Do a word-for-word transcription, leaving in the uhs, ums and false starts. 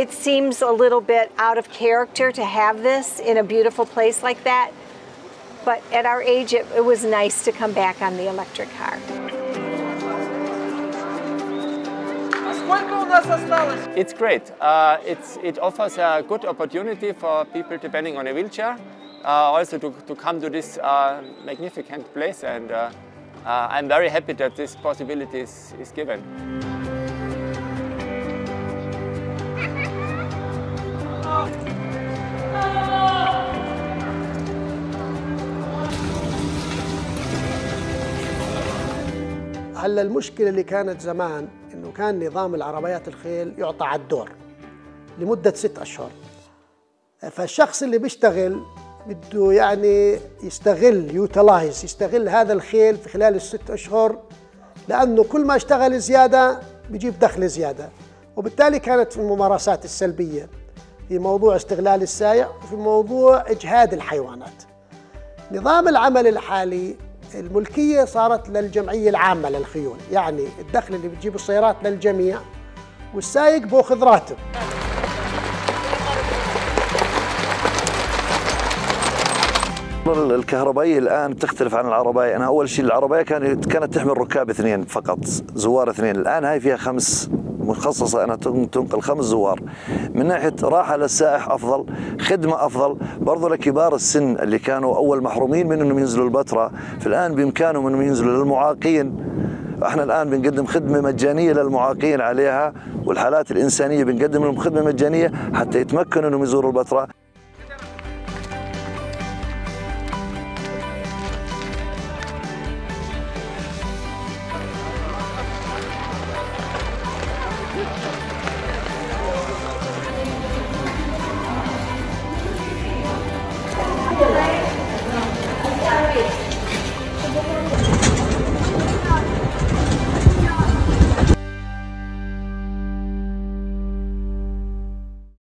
it seems a little bit out of character to have this in a beautiful place like that. But at our age, it, it was nice to come back on the electric car. It's great. Uh, it's, it offers a good opportunity for people depending on a wheelchair, uh, also to, to come to this uh, magnificent place, and uh, uh, I'm very happy that this possibility is, is given. هلا المشكلة اللي كانت زمان إنه كان نظام العربيات الخيل يعطى على الدور لمدة ست أشهر، فالشخص اللي بيشتغل بده يعني يستغل يوتلايز يستغل هذا الخيل في خلال الست أشهر، لأنه كل ما اشتغل زيادة بيجيب دخل زيادة، وبالتالي كانت في الممارسات السلبية في موضوع استغلال السائق وفي موضوع إجهاد الحيوانات. نظام العمل الحالي الملكية صارت للجمعية العامة للخيول، يعني الدخل اللي بتجيب السيارات للجميع والسائق بأخذ راتب. الكهربائية الآن تختلف عن العربية. أنا أول شيء العربية كانت كانت تحمل ركاب اثنين فقط، زوار اثنين، الآن هاي فيها خمس، مخصصة أنها تنقل خمس زوار. من ناحية راحة للسائح أفضل، خدمة أفضل، برضو لكبار السن اللي كانوا أول محرومين من أنهم ينزلوا البتراء، فالآن بإمكانهم أنهم ينزلوا للمعاقين. احنا الآن بنقدم خدمة مجانية للمعاقين عليها، والحالات الإنسانية بنقدم لهم خدمة مجانية حتى يتمكنوا أنهم يزوروا البتراء.